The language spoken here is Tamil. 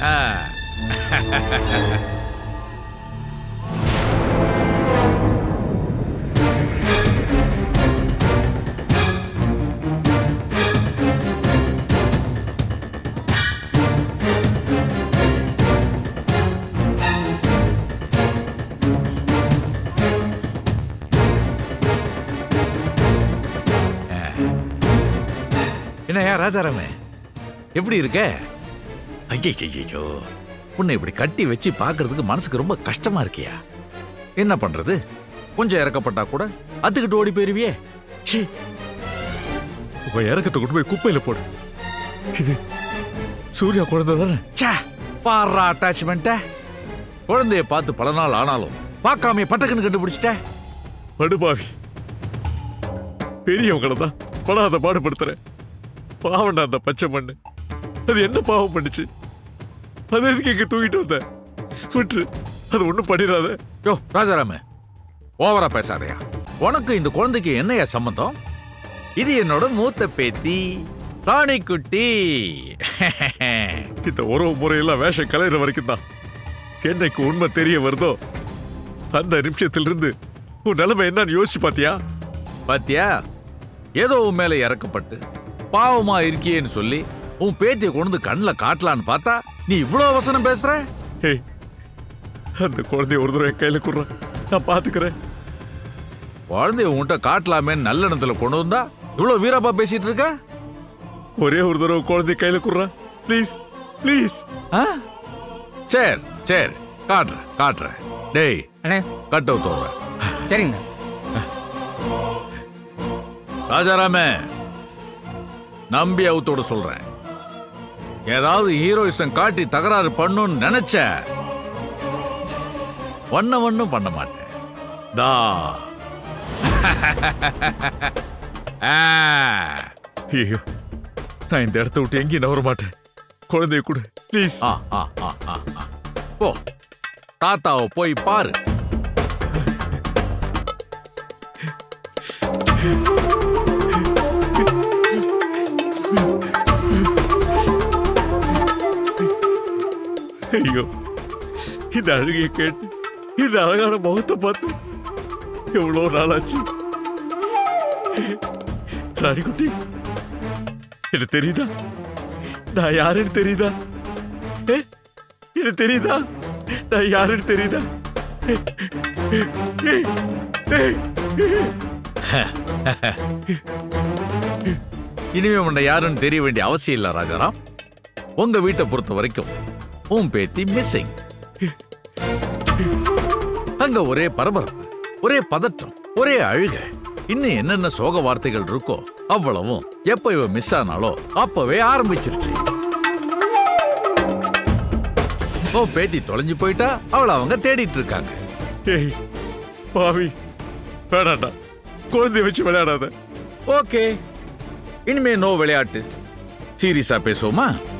என்னையா ராஜாராமே, எப்படி இருக்க? ஐயோ, உன்னை இப்படி கட்டி வச்சு பாக்குறதுக்கு மனசுக்கு ரொம்ப கஷ்டமா இருக்கியா? என்ன பண்றது? கொஞ்சம் இறக்கப்பட்டா கூட அதுக்கிட்டு ஓடி போயிருவியே. உங்க இறக்கத்தை கொண்டு போய் குப்பையில போடு. இது சூர்யா குழந்தை தானே? பாடுற அட்டாச்மெண்ட்ட. குழந்தைய பார்த்து பல நாள் ஆனாலும் பார்க்காம பட்டக்குன்னு கண்டுபிடிச்சிட்ட. படுபாவி, பெரியவங்களை தான் படாத பாடுபடுத்துறேன். பாவண்டா அந்த பச்சை மண்ணு. அது என்ன பாவம் பண்ணுச்சு? அது எதுக்கு இங்க தூக்கிட்டு வந்த? விட்டு அது ஒண்ணும் பண்ணிடாத. யோ ராஜாராம, ஓவரா பேசாதையா. உனக்கு இந்த குழந்தைக்கு என்னையா சம்பந்தம்? இது என்னோட மூத்த பேத்தி ராணிக்குட்டி. இந்த உறவு முறையெல்லாம் வேஷம் கலையிற வரைக்கும் தான். என்னைக்கு உண்மை தெரிய வருதோ அந்த நிமிஷத்திலிருந்து உன் நிலைமை என்னன்னு யோசிச்சு பாத்தியா? பாத்தியா, ஏதோ உன் மேல இறக்கப்பட்டு பாவமா இருக்கியேன்னு சொல்லி உன் பேத்தியை கொண்டு கண்ணில் காட்டலான்னு பார்த்தா நீ இவ்வளவு வசனம் பேசுற. அந்த குழந்தைய ஒரு தடவை கையில குடுற, நான் பாத்துக்கிறேன். குழந்தைய உன்கிட்ட காட்டலாமே நல்ல இடத்துல கொண்டு வந்தா இவ்வளவு வீரப்பா பேசிட்டு இருக்க. ஒரே ஒரு தடவை குழந்தைய கையில குடுற, ப்ளீஸ் ப்ளீஸ். சரி சரி, காட்டுறேன். டேய் கட்ட தோற. சரிங்க ராஜாராமே, நம்பி அவுத்தோட சொல்றேன். ஏதாவது ஹீரோயிசம் காட்டி தகராறு பண்ணுன்னு நினைச்ச ஒன்னும் பண்ண மாட்டேன். தா ஐயோ, நான் இந்த இடத்த விட்டு எங்கேயும் நவர மாட்டேன். குழந்தைய கூட ப்ளீஸ். போ, தாத்தாவை போய் பாரு. ஐயோ, இந்த அழுகையை கேட்டு இந்த அழகான முகத்தை பார்த்து எவ்வளவு நாளாச்சு. ராணிக்குட்டி, எனக்கு தெரியுதா நான் யாருன்னு? தெரியுதா? எனக்கு தெரியுதா நான் யாருன்னு? தெரியுதா? இனிமே உன்னை யாருன்னு தெரிய வேண்டிய அவசியம் இல்ல ராஜாராம். உங்க வீட்டை பொறுத்த வரைக்கும் உன் பேத்தி மிஸ்ஸிங். அங்க ஒரே பரபரப்பு, ஒரே பதற்றம், ஒரே அழுக. இன்னும் என்னென்ன சோக வார்த்தைகள் இருக்கோ அவ்வளவும் எப்ப இவ மிஸ் ஆனாலோ அப்பவே ஆரம்பிச்சிருச்சு. ஓ பேத்தி தொலைஞ்சு போயிட்டா அவளை அவங்க தேடிட்டு இருக்காங்க. பாவி, வேணாண்டா, குழந்தைய வச்சு விளையாடாத. ஓகே, இனிமே நோ விளையாட்டு. சீரியஸா பேசுவோமா?